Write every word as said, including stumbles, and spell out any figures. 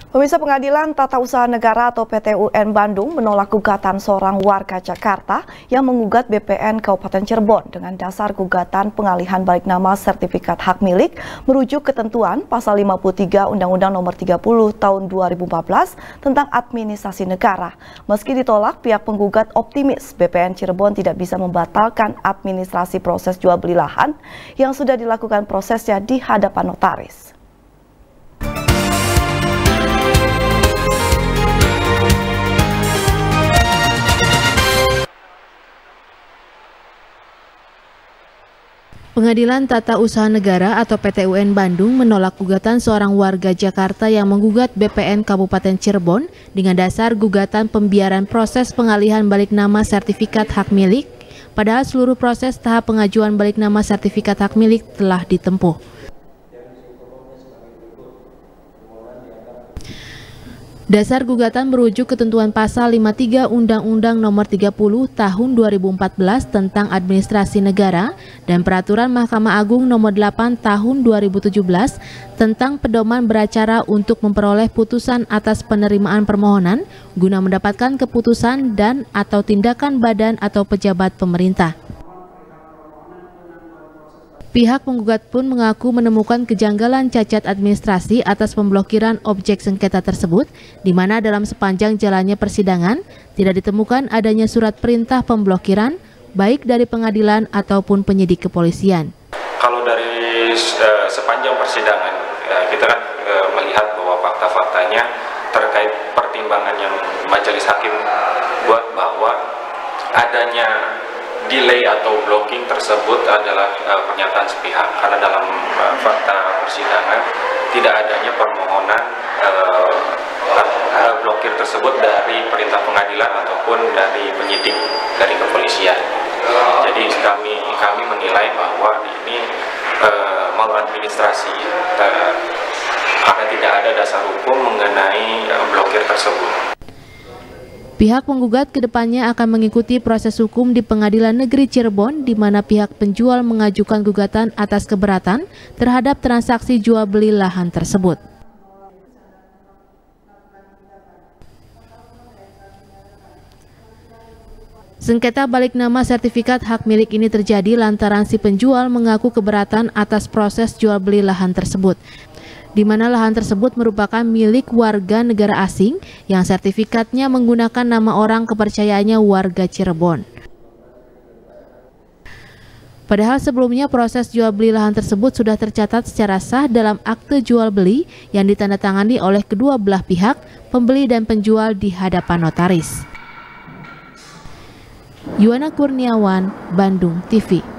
Pemirsa, Pengadilan Tata Usaha Negara atau P T U N Bandung menolak gugatan seorang warga Jakarta yang mengugat B P N Kabupaten Cirebon dengan dasar gugatan pengalihan balik nama sertifikat hak milik merujuk ketentuan pasal lima puluh tiga Undang-Undang Nomor tiga puluh Tahun dua ribu empat belas tentang administrasi negara. Meski ditolak, pihak penggugat optimis B P N Cirebon tidak bisa membatalkan administrasi proses jual beli lahan yang sudah dilakukan prosesnya di hadapan notaris. Pengadilan Tata Usaha Negara atau P T U N Bandung menolak gugatan seorang warga Jakarta yang menggugat B P N Kabupaten Cirebon dengan dasar gugatan pembiaran proses pengalihan balik nama sertifikat hak milik, padahal seluruh proses tahap pengajuan balik nama sertifikat hak milik telah ditempuh. Dasar gugatan merujuk ketentuan pasal lima puluh tiga Undang-Undang Nomor tiga puluh Tahun dua ribu empat belas tentang administrasi negara dan Peraturan Mahkamah Agung Nomor delapan Tahun dua ribu tujuh belas tentang pedoman beracara untuk memperoleh putusan atas penerimaan permohonan guna mendapatkan keputusan dan atau tindakan badan atau pejabat pemerintah. Pihak penggugat pun mengaku menemukan kejanggalan cacat administrasi atas pemblokiran objek sengketa tersebut, di mana dalam sepanjang jalannya persidangan tidak ditemukan adanya surat perintah pemblokiran, baik dari pengadilan ataupun penyidik kepolisian. Kalau dari uh, sepanjang persidangan, uh, kita kan uh, melihat bahwa fakta-faktanya terkait pertimbangan yang majelis hakim buat bahwa adanya delay atau blocking tersebut adalah uh, pernyataan sepihak, karena dalam uh, fakta persidangan tidak adanya permohonan uh, uh, blokir tersebut dari perintah pengadilan ataupun dari penyidik dari kepolisian. Jadi kami kami menilai bahwa ini uh, maladministrasi uh, karena tidak ada dasar hukum mengenai uh, blokir tersebut. Pihak penggugat kedepannya akan mengikuti proses hukum di Pengadilan Negeri Cirebon, di mana pihak penjual mengajukan gugatan atas keberatan terhadap transaksi jual beli lahan tersebut. Sengketa balik nama sertifikat hak milik ini terjadi lantaran si penjual mengaku keberatan atas proses jual beli lahan tersebut, di mana lahan tersebut merupakan milik warga negara asing yang sertifikatnya menggunakan nama orang kepercayaannya warga Cirebon. Padahal sebelumnya proses jual beli lahan tersebut sudah tercatat secara sah dalam akte jual beli yang ditandatangani oleh kedua belah pihak, pembeli dan penjual di hadapan notaris. Yuwana Kurniawan, Bandung T V.